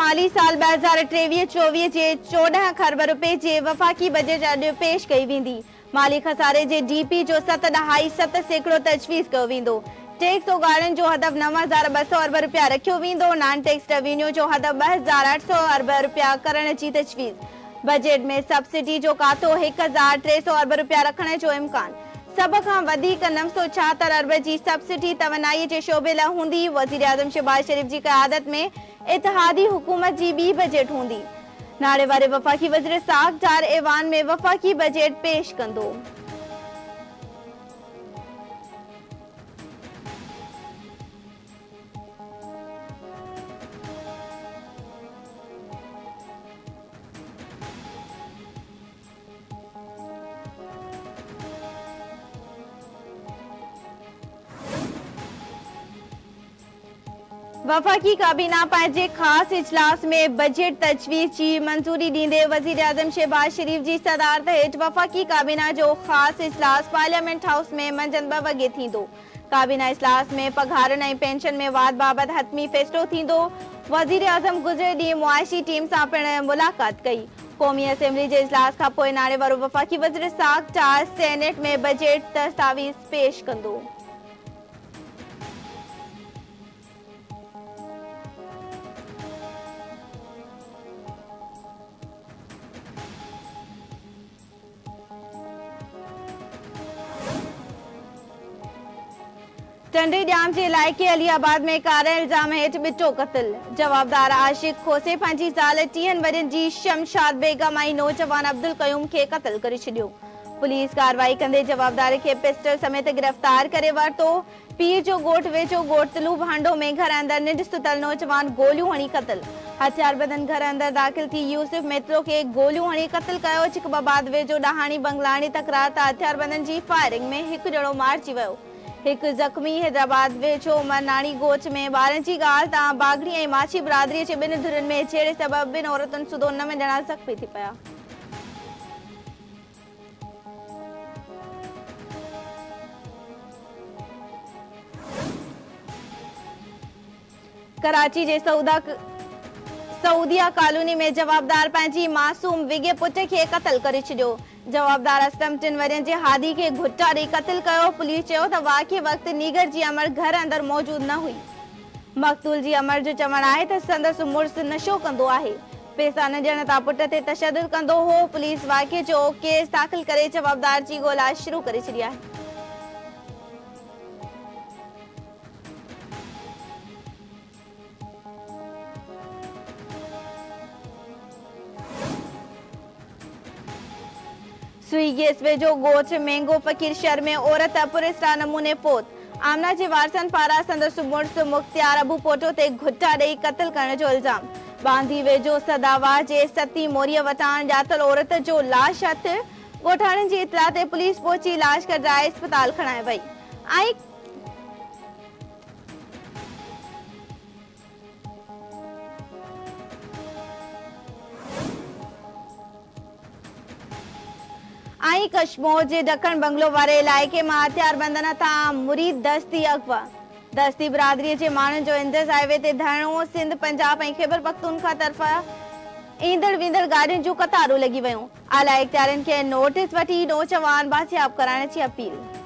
माली साल 2023-24 जे 14 खरब रुपए जे वफ़ाक़ी बजट अॼु पेश कई वेंदी। माली खसारे जे डीपी जो 7.7% तजवीज़ कयो वेंदो। टैक्स उगाड़ण जो हदफ 9,200 अरब रुपया रखियो वेंदो। नॉन टैक्स रेवेन्यू जो हदफ 2,800 अरब रुपया करण जी तजवीज़। बजट में सब्सिडी जो कातो 1,300 अरब रुपया रखण जो इम्कान। सब खां वधीक 976 अरब जी सब्सिडी तवनाई जे शोबे लाइ हूंदी। वज़ीर आज़म शहबाज शरीफ जी क़यादत में इत्तेहादी हुकूमत जी ॿी बजट हूंदी। नाले वारे वफ़ाक़ी वज़ीर साख 4 ऐवान में वफ़ाक़ी बजट पेश कंदो। वफ़ाक़ी काबीना पंहिंजे ख़ास इजलास में बजट तजवीज़ जी मंजूरी ॾींदे वज़ीर आज़म शहबाज शरीफ जी सदारत हेठि वफ़ाक़ी काबीना जो ख़ास इजलास पार्लियामेंट हाउस में मंझंदि 2 वॻे थींदो। काबीना इजलास में पघारनि ऐं पेंशन में वाद बाबति हतमी फ़ैसिलो थींदो। वज़ीर आज़म गुज़िरियल ॾींहुं मुआशी टीम सां पिणु मुलाक़ात कई। क़ौमी असेंबली जे इजलास खां पोइ नाले वारो वफ़ाक़ी वज़ीर साख 4 सेनेट में बजट दस्तावेज़ पेश कंदो। टंडे ड्याम जे इलाइक़े अलीआबाद में कारे इल्ज़ाम हेठि बिटो क़त्ल। जवाबदार आशिक खोसे पंहिंजी ज़ाल 30 वरियनि जी शमशाद बेगम ऐं नौजवान अब्दुल क़यूम खे क़त्ल करे छॾियो। पुलिस कार्रवाई कंदे जवाबदार खे पिस्टल समेत गिरफ़्तार करे वरितो। पीर जो ॻोठ वेझो ॻोठतलू भांडो में घर अंदरि निंड सुतल नौजवान गोलियूं हणी क़त्ल। हथियारबंदनि घर अंदरि दाख़िल थी यूसुफ मेत्रो खे गोलियूं हणी क़त्ल कयो। चिकबाबाद वेझो ॾहाणी बंगलाणी तकरार त हथियारबंदनि जी फायरिंग में हिकु ॼणो मारिजी वियो। एक जख्मी। हैदराबाद वेझो मरनाणी गोच में 12 जी ॻाल्हि तां बागड़ी ऐं माछी बिरादरी जे 2 धुरनि में छेड़े सबब 2 औरतुनि सूधो 9 ॼणा ज़ख्मी थी पिया। कराची जे सऊदिया कॉलोनी में जवाबदार पंहिंजी मासूम विगे पुट खे क़त्ल करे छॾियो। जवाबदार असलम 3 वरियनि जे हादी खे घुटा ॾेई क़त्ल कयो। पुलिस चयो त वाक़िए वक़्तु नीगर जी अमर घर अंदरि मौजूदु न हुई। मक़तूल जी अमर जो चवणु आहे त संदसि मुड़ुसु नशो कंदो आहे। पैसा न ॾियण तां पुट ते तशदुद कंदो हो। पुलिस वाक़िए जो केस दाख़िल करे जवाबदार जी ॻोल्हा शुरू करे छॾी आहे। सुई गैस वेझो गोच महंगो फ़कीर शहर में औरत पुरिस्ता नमूने फोत। आमना जे वारसनि पारां संदसि मुड़ुसु मुख्तियार अबू पोटो ते घुटा ॾेई क़त्ल करण जो इल्ज़ाम। बांदी वेझो सदावा जे सती मोरीअ वटां ॼातल औरत जो लाश हथ। ॻोठाणनि जी इतला ते पुलिस पहुची लाश कढाए अस्पताल खणाए वई। कश्मीर जे ॾखण बंगलो वारे इलाइक़े मां हथियारबंदनि तां मुरीद दस्ती अगवा। दस्ती बिरादरीअ जे माण्हुनि जो इंदस हाईवे ते धरणो। सिंध पंजाब ऐं ख़ैबर पख्तूनख्वा तरफ़ां ईंदड़ वेंदड़ गाॾियुनि जूं कतारूं लॻी वयूं। आला इख़्तियारनि खे नोटिस वठी नौजवान बाज़ियाब कराइण जी अपील।